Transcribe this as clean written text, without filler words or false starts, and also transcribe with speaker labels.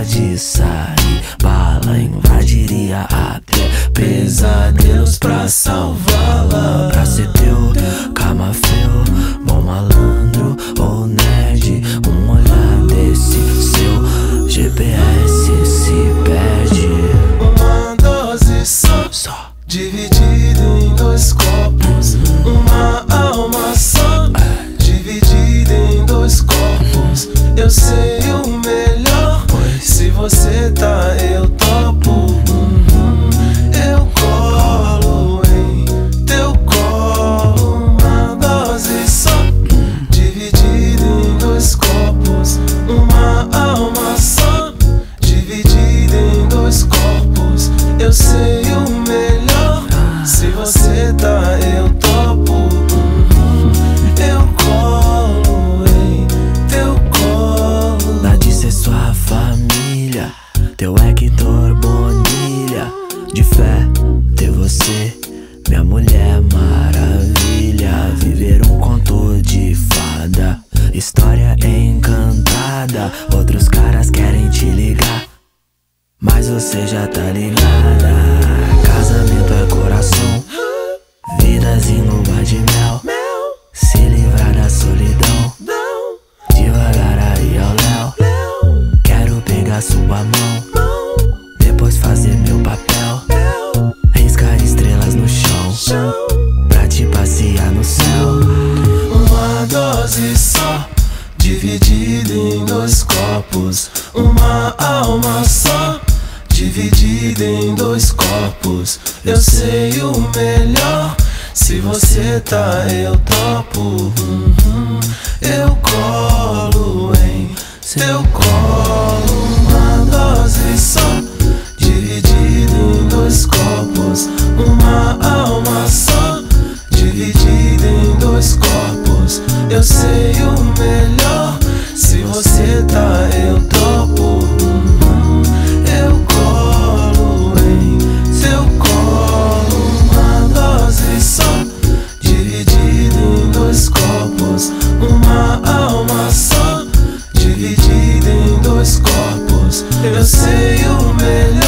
Speaker 1: de sair, bala invadiria até pesadelos pra salvá-la. Pra ser teu camafeu, bom malandro ou nerd, um olhar desse seu GPS se perde.
Speaker 2: Uma dose só, dividido em dois copos. Uma alma só, dividida em dois corpos. Eu sei o melhor, se você tá eu topo. Eu colo em teu colo. Uma dose só, dividida em dois copos. Uma alma só, dividida em dois corpos. Eu sei o melhor, se você tá eu topo. Eu colo em teu colo.
Speaker 1: Dá de ser sua família, teu Hector Bonilha. De fé, ter você, minha mulher maravilha. Viver um conto de fada, história encantada. Outros caras querem te ligar, mas você já tá ligada. Casamento é coração, vidas em lua de mel. Se livrar da solidão, devagar aí ao léu. Quero pegar sua mão, depois fazer meu papel. Riscar estrelas no chão, pra te passear no céu.
Speaker 2: Uma dose só, dividida em dois copos. Uma alma só, dividida em dois corpos. Eu sei o melhor, se você tá eu topo. Eu colo em teu colo. Uma dose só, dividida em dois copos. Uma alma só, dividida em dois corpos. Eu sei o melhor, se você tá eu topo. Eu colo em teu colo. Uma dose só, dividida em dois corpos. Uma alma só, dividida em dois corpos. Eu sei o melhor,